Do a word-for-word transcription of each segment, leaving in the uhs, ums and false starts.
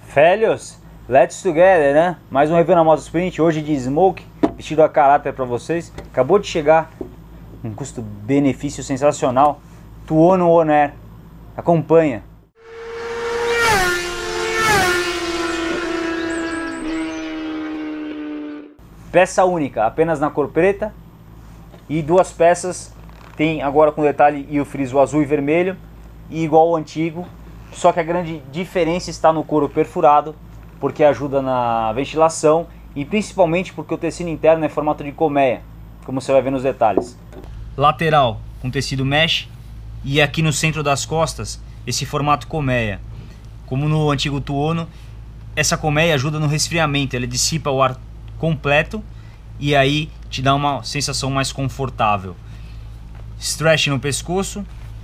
Velhos, let's together, né? Mais um review na Moto Sprint, hoje de Smoke, vestido a caráter para vocês. Acabou de chegar, um custo-benefício sensacional, Tuono On Air. Acompanha. Peça única, apenas na cor preta, e duas peças, tem agora com detalhe e o friso azul e vermelho, e igual ao antigo. Só que a grande diferença está no couro perfurado, porque ajuda na ventilação e principalmente porque o tecido interno é formato de colmeia, como você vai ver nos detalhes. Lateral com tecido mesh e aqui no centro das costas esse formato colmeia. Como no antigo Tuono, essa colmeia ajuda no resfriamento, ela dissipa o ar completo e aí te dá uma sensação mais confortável. Stretch no pescoço.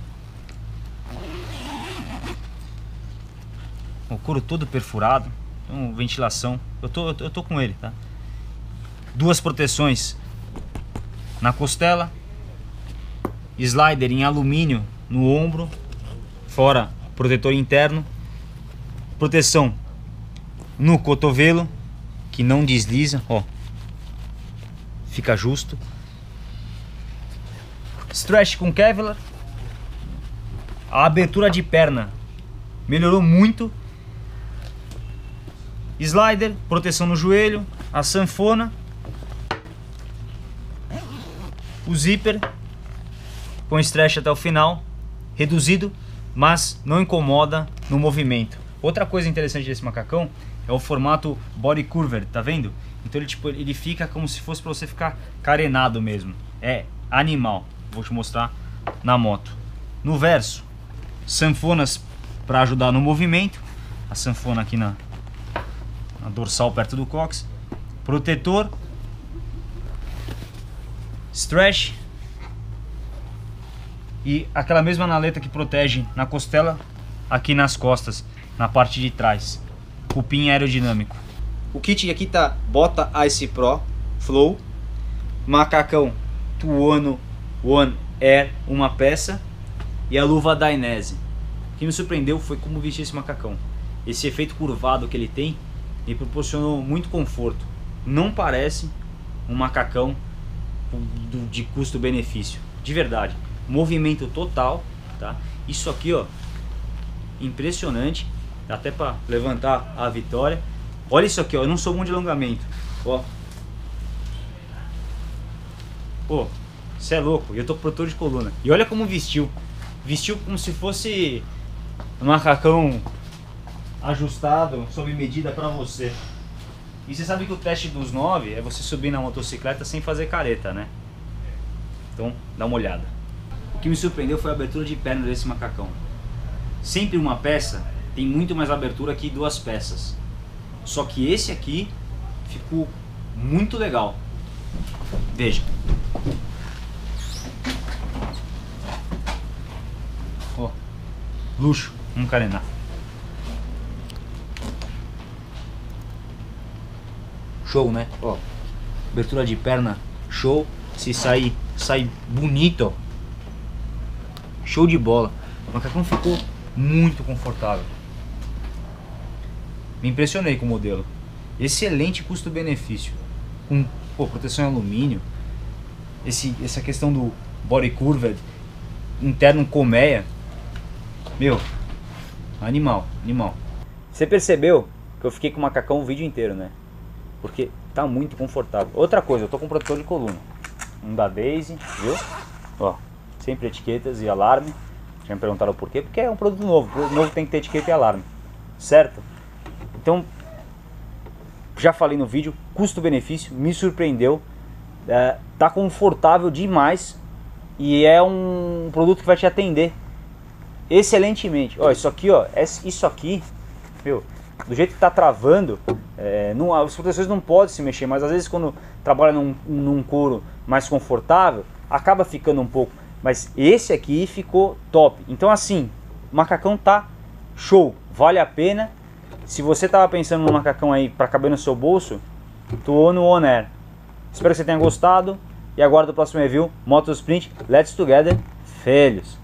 O couro todo perfurado, então, ventilação, eu tô, eu tô com ele, tá? Duas proteções na costela, slider em alumínio no ombro, fora protetor interno, proteção no cotovelo, que não desliza, ó, fica justo, stretch com Kevlar, a abertura de perna melhorou muito. Slider, proteção no joelho, a sanfona, o zíper com stretch até o final, reduzido, mas não incomoda no movimento. Outra coisa interessante desse macacão é o formato body curved, tá vendo? Então ele, tipo, ele fica como se fosse para você ficar carenado mesmo. É animal, vou te mostrar na moto. No verso, sanfonas para ajudar no movimento, a sanfona aqui na a dorsal perto do cox, protetor, stretch e aquela mesma naleta que protege na costela aqui nas costas, na parte de trás, cupim aerodinâmico. O kit aqui tá bota Ice Pro Flow, macacão Tuono On Air, uma peça, e a luva Dainese. O que me surpreendeu foi como vestir esse macacão. Esse efeito curvado que ele tem me proporcionou muito conforto. Não parece um macacão de custo-benefício, de verdade. Movimento total, tá? Isso aqui, ó, impressionante. Dá até para levantar a vitória. Olha isso aqui, ó. Eu não sou bom de alongamento, ó. Pô, você é louco. Eu tô protetor de coluna. E olha como vestiu. Vestiu como se fosse um macacão ajustado, sob medida para você. E você sabe que o teste dos nove é você subir na motocicleta sem fazer careta, né? Então, dá uma olhada. O que me surpreendeu foi a abertura de perna desse macacão. Sempre uma peça tem muito mais abertura que duas peças. Só que esse aqui ficou muito legal. Veja. Ó, luxo, vamos carenar. Show, né? Ó, abertura de perna, show. Se sair, sai bonito, ó. Show de bola. O macacão ficou muito confortável. Me impressionei com o modelo. Excelente custo-benefício. Com, pô, proteção em alumínio. Esse, essa questão do body curved, interno colmeia. Meu, animal, animal. Você percebeu que eu fiquei com o macacão o vídeo inteiro, né? Porque tá muito confortável. Outra coisa, eu tô com protetor de coluna, um da Daisy, viu? Ó, sempre etiquetas e alarme. Já me perguntaram por quê? Porque é um produto novo. O produto novo tem que ter etiqueta e alarme, certo? Então, já falei no vídeo, custo-benefício, me surpreendeu. É, tá confortável demais e é um produto que vai te atender excelentemente. Ó, isso aqui, ó, isso aqui, meu, do jeito que tá travando, é, não, as proteções não podem se mexer, mas às vezes quando trabalha num, num couro mais confortável, acaba ficando um pouco. Mas esse aqui ficou top. Então assim, o macacão tá show, vale a pena. Se você tava pensando no macacão aí para caber no seu bolso, Tuono On Air. Espero que você tenha gostado e aguardo o próximo review. Moto Sprint, let's together, filhos.